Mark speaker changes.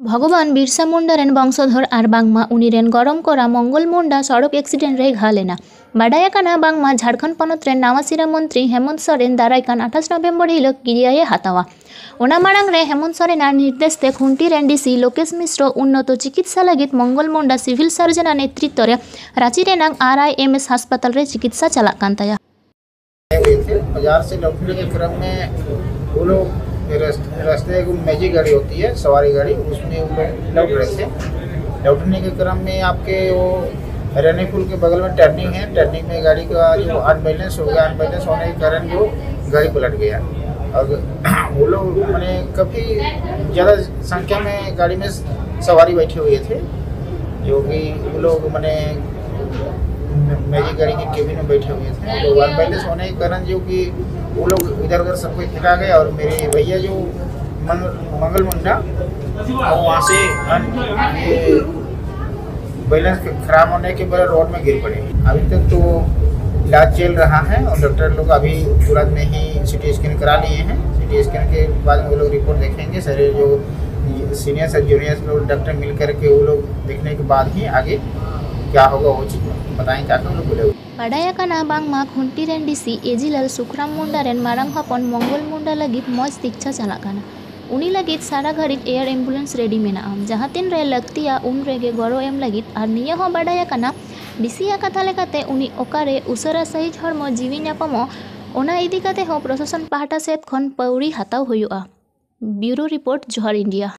Speaker 1: भगवान बिरसा मुंडा रेन वंशधर और बांगमा उनी रेन गड़ोम कोड़ा मंगल मुंडा सड़क एक्सीडेंट रे घा लेना। बाडाया काना बांगमा झारखंड पनत रेन नावासिरा मंत्री हेमंत सोरेन दारायकान 28 नवेम्बर हिलोग गिरियाए हातावा। ओना मारांग रे हेमंत सोरेना निर्देश ते खुंटी रेन डीसी लोकेश मिश्र उन्नत चिकित्सा लगित मंगल मुंडा सिविल सर्जन नेतृत्व रे रांची रेनांग RIMS अस्पताल रे चिकित्सा चलाक कान ताया।
Speaker 2: बाजार से लौटने के क्रम में वो लोग रास्ते एक मैजिक गाड़ी होती है, सवारी गाड़ी, उसमें वो लोग लौट रहे थे। लौटने के क्रम में आपके वो रेनी पुल के बगल में टर्निंग है, टर्निंग में गाड़ी का जो अनबैलेंस हो गया, अनबैलेंस होने के कारण जो गाड़ी पलट गया। और वो लोग मैंने काफ़ी ज़्यादा संख्या में गाड़ी में सवारी बैठे हुए थे, जो कि वो लोग मैंने मैजिक गाड़ी के केबिन में बैठे हुए थे। तो अनबैलेंस होने के कारण जो कि वो लोग इधर उधर सबको फेंका गया और मेरे भैया जो मंगल मुंडा वहाँ से ये बैलेंस खराब होने के बाद रोड में गिर पड़े। अभी तक तो इलाज चल रहा है और डॉक्टर लोग अभी तुरंत में ही CT स्कैन करा लिए हैं। CT स्कैन के बाद वो लोग रिपोर्ट देखेंगे। सारे जो सीनियर्स और जूनियर्स लोग डॉक्टर मिल करके वो लोग देखने के बाद ही आगे क्या होगा वो चीज़ बताएं क्या लोग बोले।
Speaker 1: बाडाया काना बांगमा खुंटी रेन डीसी एजिलाल सुखराम मुंडा रेन मारांग हपन मंगल मुंडा लगित मौज दीक्षा चलाकाना। उनी लगित सारा घड़ित एयर एम्बुलेंस रेडी मेना जहाँ तीन रे लगतिया उन रेगे गड़ो एम लगित और निया हो बाडाया काना डीसीया कथा लेकाते उनी ओकारे उसरा सहित हड़मो जीवी न्यापामो ओना इदी काते हो प्रशासन पाहटा सेत खन पौड़ी हाताव हुयुआ। Bureau report Johar India.